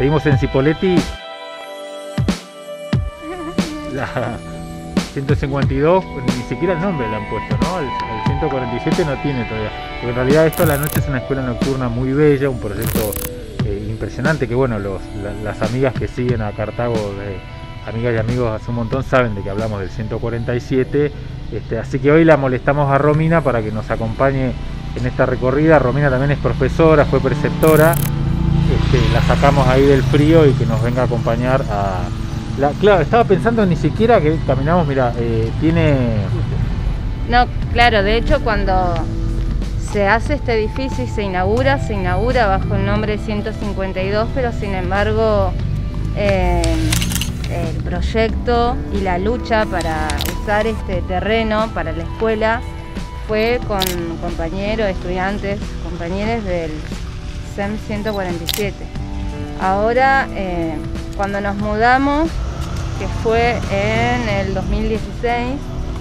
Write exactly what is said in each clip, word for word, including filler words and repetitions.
Seguimos en Cipolletti. La ciento cincuenta y dos, ni siquiera el nombre le han puesto, ¿no? El, el ciento cuarenta y siete no tiene todavía. Porque en realidad esto a la noche es una escuela nocturna muy bella, un proyecto eh, impresionante que, bueno, los, la, las amigas que siguen a Cartago, de, amigas y amigos hace un montón, saben de que hablamos del ciento cuarenta y siete. Este, así que hoy la molestamos a Romina para que nos acompañe en esta recorrida. Romina también es profesora, fue preceptora. Este, la sacamos ahí del frío y que nos venga a acompañar a... La, claro, estaba pensando ni siquiera que caminamos, mira, eh, tiene... No, claro, de hecho cuando se hace este edificio y se inaugura, se inaugura bajo el nombre ciento cincuenta y dos, pero sin embargo eh, el proyecto y la lucha para usar este terreno para la escuela fue con compañeros, estudiantes, compañeros del C E M ciento cuarenta y siete. Ahora, eh, cuando nos mudamos, que fue en el dos mil dieciséis,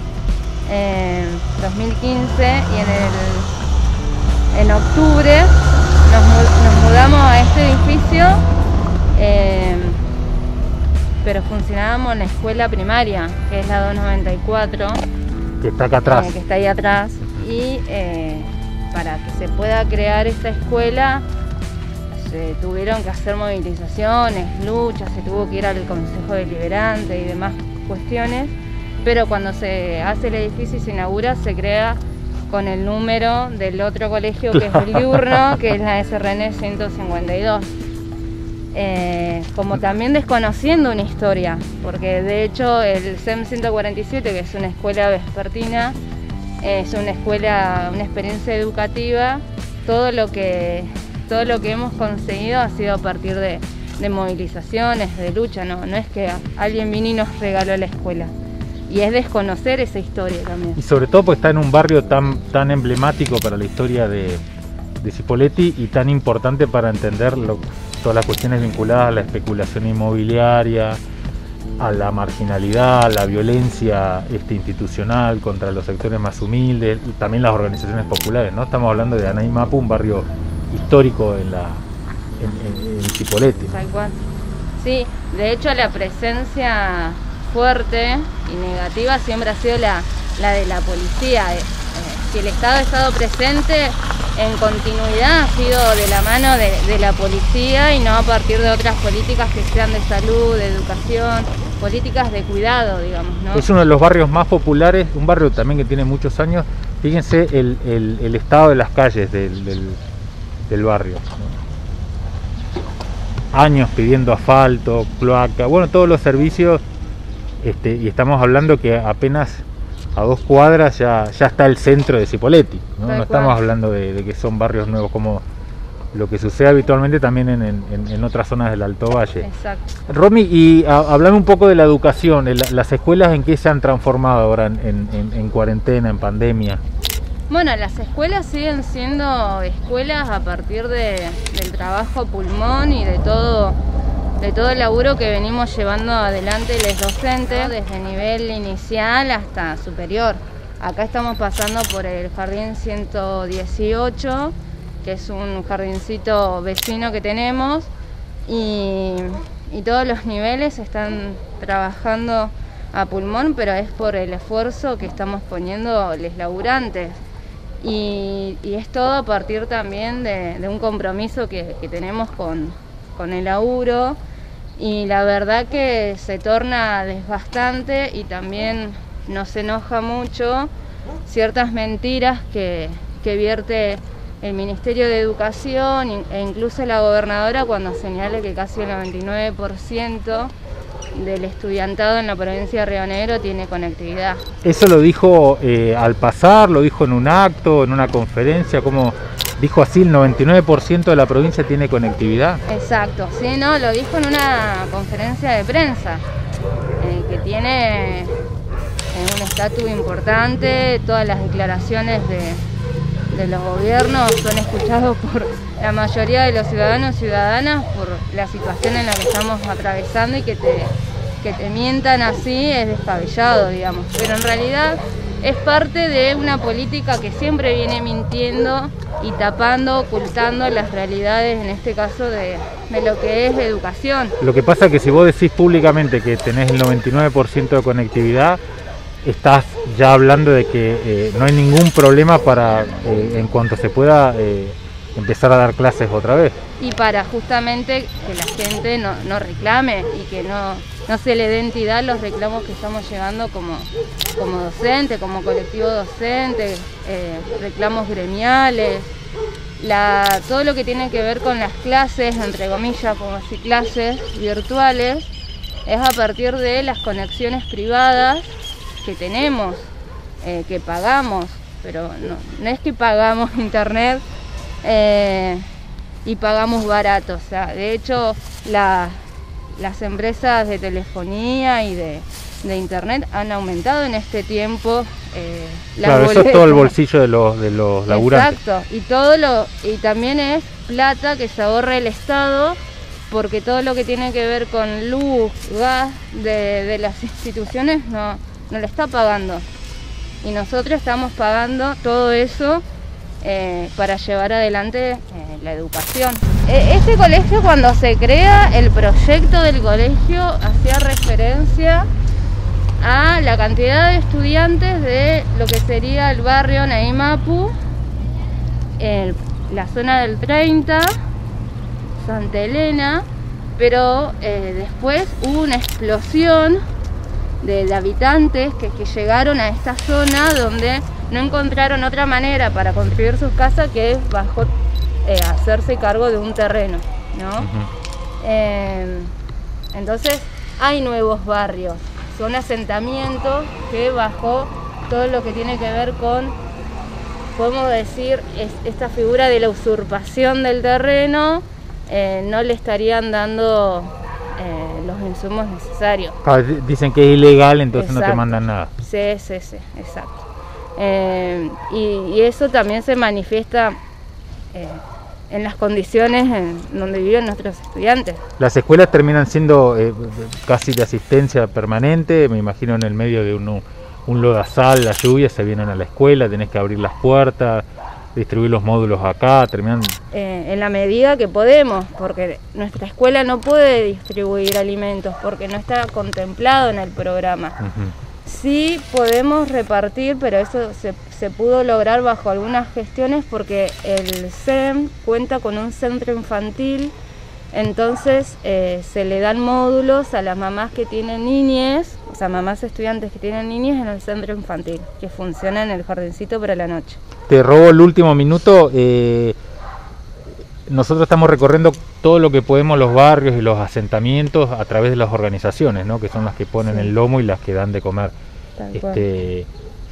en dos mil quince y en, el, en octubre nos, nos mudamos a este edificio, eh, pero funcionábamos en la escuela primaria, que es la doscientos noventa y cuatro, que está acá atrás, eh, que está ahí atrás, y eh, para que se pueda crear esta escuela se tuvieron que hacer movilizaciones, luchas, se tuvo que ir al Consejo Deliberante y demás cuestiones, pero cuando se hace el edificio y se inaugura, se crea con el número del otro colegio, que es el diurno, que es la S R N ciento cincuenta y dos. Eh, como también desconociendo una historia, porque de hecho el C E M ciento cuarenta y siete, que es una escuela vespertina, es una escuela, una experiencia educativa, todo lo que... Todo lo que hemos conseguido ha sido a partir de, de movilizaciones, de lucha, no, no es que alguien vino y nos regaló la escuela. Y es desconocer esa historia también. Y sobre todo porque está en un barrio tan, tan emblemático para la historia de, de Cipolletti y tan importante para entender lo, todas las cuestiones vinculadas a la especulación inmobiliaria, a la marginalidad, a la violencia este, institucional contra los sectores más humildes y también las organizaciones populares, ¿no? Estamos hablando de Anaimapu, un barrio histórico en la en, en, en Cipolletti. Tal cual. Sí, de hecho la presencia fuerte y negativa siempre ha sido la, la de la policía. Eh, si el Estado ha estado presente en continuidad, ha sido de la mano de, de la policía y no a partir de otras políticas que sean de salud, de educación, políticas de cuidado, digamos, ¿no? Es uno de los barrios más populares, un barrio también que tiene muchos años. Fíjense el, el, el estado de las calles del, del del barrio, años pidiendo asfalto, cloaca, bueno, todos los servicios, este, y estamos hablando que apenas a dos cuadras ya, ya está el centro de Cipolletti, no, no estamos hablando de, de que son barrios nuevos como lo que sucede habitualmente también en, en, en otras zonas del Alto Valle. Exacto. Romy, y a, hablame un poco de la educación, el, las escuelas en qué se han transformado ahora en, en, en cuarentena, en pandemia. Bueno, las escuelas siguen siendo escuelas a partir de, del trabajo pulmón y de todo, de todo el laburo que venimos llevando adelante los docentes, desde nivel inicial hasta superior. Acá estamos pasando por el jardín ciento dieciocho, que es un jardincito vecino que tenemos, y, y todos los niveles están trabajando a pulmón, pero es por el esfuerzo que estamos poniendo los laburantes. Y, y es todo a partir también de, de un compromiso que, que tenemos con, con el laburo, y la verdad que se torna desgastante y también nos enoja mucho ciertas mentiras que, que vierte el Ministerio de Educación e incluso la gobernadora cuando señala que casi el noventa y nueve por ciento del estudiantado en la provincia de Río Negro tiene conectividad. ¿Eso lo dijo eh, al pasar, lo dijo en un acto, en una conferencia? ¿Cómo dijo así, el noventa y nueve por ciento de la provincia tiene conectividad? Exacto, sí, no, lo dijo en una conferencia de prensa, eh, que tiene eh, un estatus importante. Todas las declaraciones de, de los gobiernos son escuchados por la mayoría de los ciudadanos y ciudadanas por la situación en la que estamos atravesando, y que te, que te mientan así es descabellado, digamos. Pero en realidad es parte de una política que siempre viene mintiendo y tapando, ocultando las realidades, en este caso, de, de lo que es educación. Lo que pasa es que si vos decís públicamente que tenés el noventa y nueve por ciento de conectividad, estás ya hablando de que eh, no hay ningún problema para, eh, en cuanto se pueda, eh, empezar a dar clases otra vez. Y para justamente que la gente no, no reclame y que no, no se le dé entidad a los reclamos que estamos llevando como, como docente, como colectivo docente, eh, reclamos gremiales, la, todo lo que tiene que ver con las clases, entre comillas, como así clases virtuales, es a partir de las conexiones privadas que tenemos, eh, que pagamos, pero no, no es que pagamos internet eh, y pagamos barato, o sea, de hecho la, las empresas de telefonía y de, de internet han aumentado en este tiempo eh, las claro, boletas. Eso es todo el bolsillo de los, de los laburantes. Exacto, y todo lo, y también es plata que se ahorra el Estado, porque todo lo que tiene que ver con luz, gas de, de las instituciones no, no lo está pagando. Y nosotros estamos pagando todo eso eh, para llevar adelante eh, la educación. Eh, este colegio, cuando se crea, el proyecto del colegio hacía referencia a la cantidad de estudiantes de lo que sería el barrio Naimapu, el, la zona del treinta, Santa Elena, pero eh, después hubo una explosión de, de habitantes que, que llegaron a esta zona donde no encontraron otra manera para construir sus casas que bajo eh, hacerse cargo de un terreno, ¿no? Uh-huh. eh, entonces hay nuevos barrios, son asentamientos que bajo todo lo que tiene que ver con, podemos decir, es, esta figura de la usurpación del terreno, eh, no le estarían dando eh, los insumos necesarios. Claro, dicen que es ilegal, entonces exacto. No te mandan nada. Sí, sí, sí, exacto. Eh, y, y eso también se manifiesta eh, en las condiciones en donde viven nuestros estudiantes. Las escuelas terminan siendo eh, casi de asistencia permanente, me imagino en el medio de un, un lodazal, la lluvia, se vienen a la escuela, tenés que abrir las puertas, distribuir los módulos acá, terminan... Eh, en la medida que podemos, porque nuestra escuela no puede distribuir alimentos, porque no está contemplado en el programa. Uh-huh. Sí podemos repartir, pero eso se, se pudo lograr bajo algunas gestiones porque el C E M cuenta con un centro infantil, entonces eh, se le dan módulos a las mamás que tienen niñez, o sea, mamás estudiantes que tienen niñez en el centro infantil, que funciona en el jardincito para la noche. Te robo el último minuto. Eh, nosotros estamos recorriendo todo lo que podemos los barrios y los asentamientos a través de las organizaciones, ¿no? Que son las que ponen sí. el lomo y las que dan de comer. Este,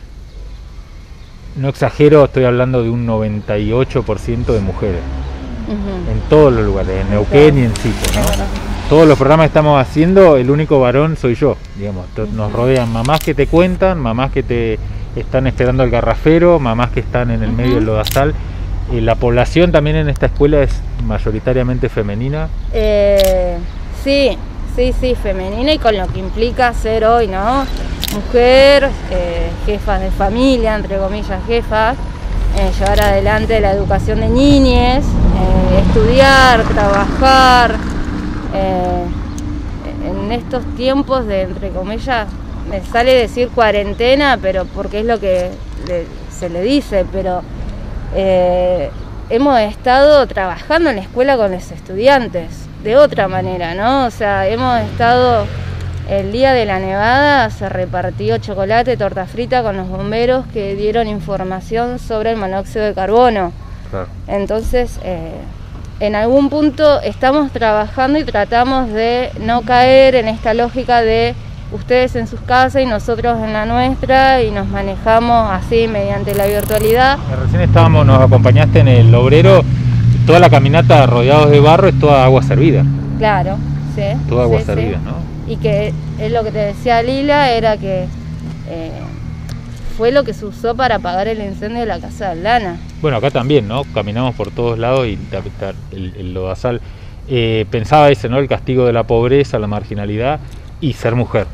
no exagero, estoy hablando de un noventa y ocho por ciento de mujeres. Uh-huh. En todos los lugares, en Neuquén y en Cito, ¿no? Todos los programas que estamos haciendo, el único varón soy yo, digamos. Uh-huh. Nos rodean mamás que te cuentan, mamás que te están esperando el garrafero, mamás que están en el uh-huh. medio del lodazal. Eh, la población también en esta escuela es mayoritariamente femenina. Eh, sí, sí, sí, femenina, y con lo que implica ser hoy, ¿no? Mujer, eh, jefas de familia, entre comillas jefas, eh, llevar adelante la educación de niñes, eh, estudiar, trabajar, eh, en estos tiempos de, entre comillas, me sale decir cuarentena, pero porque es lo que le, se le dice, pero eh, hemos estado trabajando en la escuela con los estudiantes, de otra manera, ¿no? O sea, hemos estado... El día de la nevada se repartió chocolate, torta frita con los bomberos que dieron información sobre el monóxido de carbono. Claro. Entonces, eh, en algún punto estamos trabajando y tratamos de no caer en esta lógica de ustedes en sus casas y nosotros en la nuestra, y nos manejamos así mediante la virtualidad. Recién estábamos, nos acompañaste en el obrero, toda la caminata rodeados de barro es toda agua servida. Claro, sí. Toda agua sí, servida, sí. ¿no? Y que es lo que te decía Lila, era que eh, fue lo que se usó para apagar el incendio de la casa de Aldana. Bueno, acá también, ¿no? Caminamos por todos lados y el, el lodazal. Eh, pensaba ese, ¿no? El castigo de la pobreza, la marginalidad y ser mujer.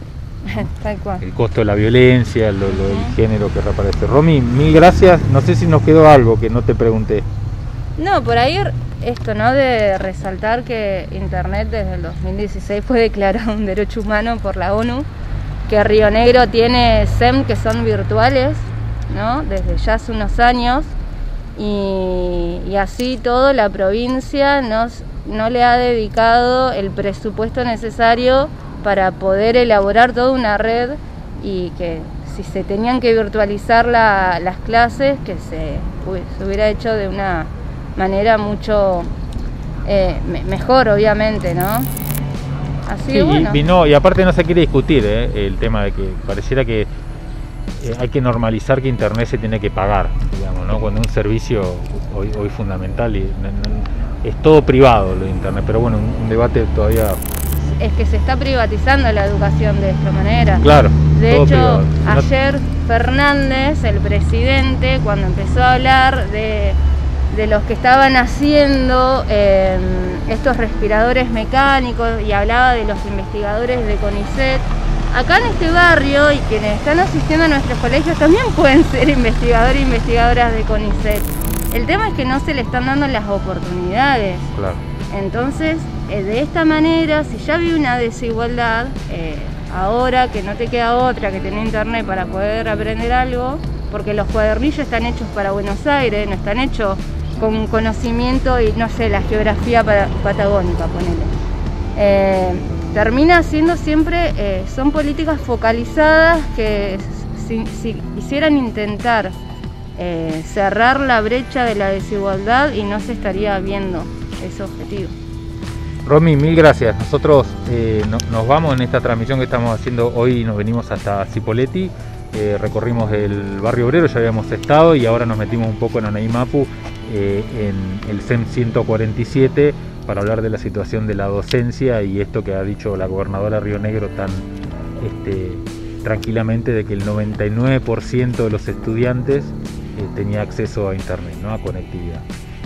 Tal cual. El costo de la violencia, lo, lo del género que reaparece. Romy, mil gracias. No sé si nos quedó algo que no te pregunté. No, por ahí esto, ¿no? De resaltar que Internet desde el dos mil dieciséis fue declarado un derecho humano por la ONU, que Río Negro tiene S E M que son virtuales, ¿no? Desde ya hace unos años, y, y así todo la provincia nos, no le ha dedicado el presupuesto necesario para poder elaborar toda una red, y que si se tenían que virtualizar la, las clases, que se, se hubiera hecho de una manera mucho eh, me, mejor, obviamente, ¿no? Así sí, bueno. y, y, no, y aparte no se quiere discutir ¿eh? el tema de que pareciera que eh, hay que normalizar que Internet se tiene que pagar, digamos, ¿no? Cuando un servicio hoy, hoy fundamental y no, no, es todo privado lo de Internet, pero bueno, un, un debate todavía. Es que se está privatizando la educación de esta manera. Claro. De todo hecho, privado. ayer Fernández, el presidente, cuando empezó a hablar de, de los que estaban haciendo eh, estos respiradores mecánicos y hablaba de los investigadores de CONICET, acá en este barrio y quienes están asistiendo a nuestros colegios también pueden ser investigadores e investigadoras de CONICET. El tema es que no se le están dando las oportunidades. Claro. Entonces, eh, de esta manera, si ya había una desigualdad, eh, ahora que no te queda otra que tener internet para poder aprender algo, porque los cuadernillos están hechos para Buenos Aires, no están hechos con conocimiento y, no sé, la geografía para, patagónica, ponele. Eh, termina siendo siempre, eh, son políticas focalizadas que si, si quisieran intentar eh, cerrar la brecha de la desigualdad y no se estaría viendo ese objetivo. Romy, mil gracias. Nosotros eh, no, nos vamos en esta transmisión que estamos haciendo hoy, nos venimos hasta Cipolletti, eh, recorrimos el barrio obrero, ya habíamos estado y ahora nos metimos un poco en Onaímapu, eh, en el C E M ciento cuarenta y siete, para hablar de la situación de la docencia y esto que ha dicho la gobernadora Río Negro tan este, tranquilamente, de que el noventa y nueve por ciento de los estudiantes eh, tenía acceso a internet, ¿no? A conectividad.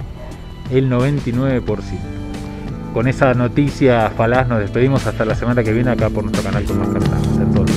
El noventa y nueve por ciento. Con esa noticia falaz nos despedimos hasta la semana que viene acá por nuestro canal Con Más Cartas.